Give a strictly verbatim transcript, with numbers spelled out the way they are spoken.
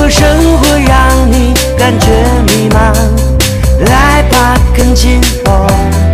生活让你感觉迷茫，来吧，跟紧我。